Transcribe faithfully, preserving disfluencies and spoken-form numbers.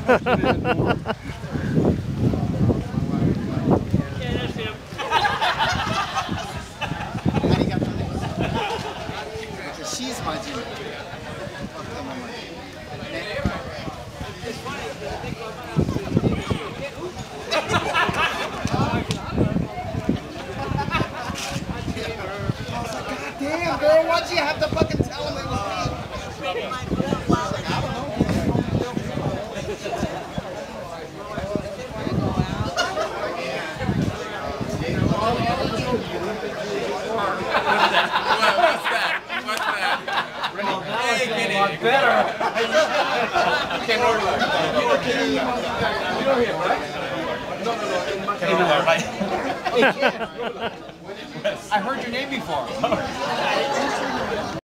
She's my G. Damn, girl, why'd you have to fucking tell him it was me? What's that? What's that? A lot better. You can't order that. You're here, right? No, no, no. In my I heard your name before.